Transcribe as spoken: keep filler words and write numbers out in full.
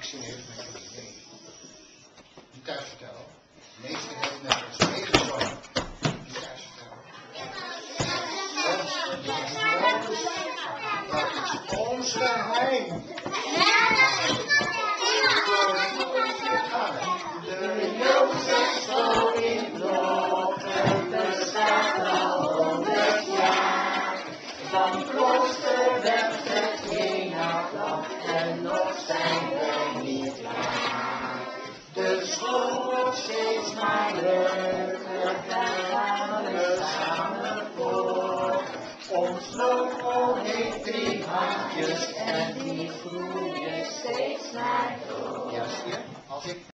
zing even met jullie mee. Die thuis vertellen. De meeste hebben met ons meegezongen. Die thuis vertellen. Dat is ons geheim. De Jozef zo in loop, het bestaat al honderd jaar. Van klooster werd het geen afland en nog zijn we niet klaar. De school wordt steeds maar leuker, daar gaan we samen voor. Ons logo heeft drie handjes en die groeien steeds maar door. Ja, zie je? Als ik